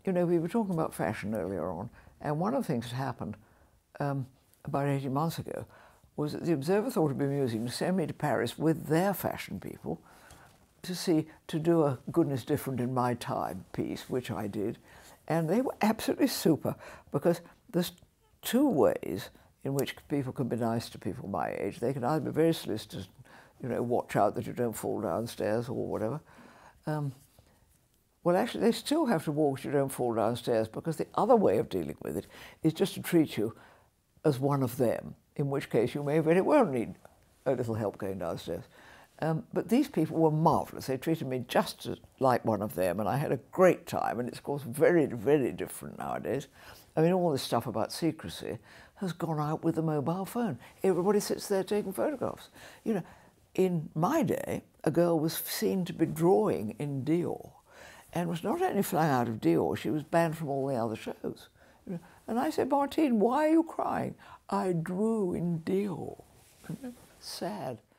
you know, we were talking about fashion earlier on, and one of the things that happened about 18 months ago was that the Observer thought it would be amusing to send me to Paris with their fashion people to do a Goodness Different in My Time piece, which I did. And they were absolutely super, because there's two ways in which people can be nice to people my age. They can either be very solicitous, you know, watch out that you don't fall downstairs or whatever. Well, actually, they still have to walk so you don't fall downstairs, because the other way of dealing with it is just to treat you as one of them, in which case you may very well need a little help going downstairs. But these people were marvellous. They treated me just like one of them, and I had a great time, and it's, of course, very, very different nowadays. I mean, all this stuff about secrecy has gone out with the mobile phone. Everybody sits there taking photographs. You know, in my day, a girl was seen to be drawing in Dior, and was not only flung out of Dior, she was banned from all the other shows. You know, and I said, Martine, why are you crying? I drew in Dior. Sad.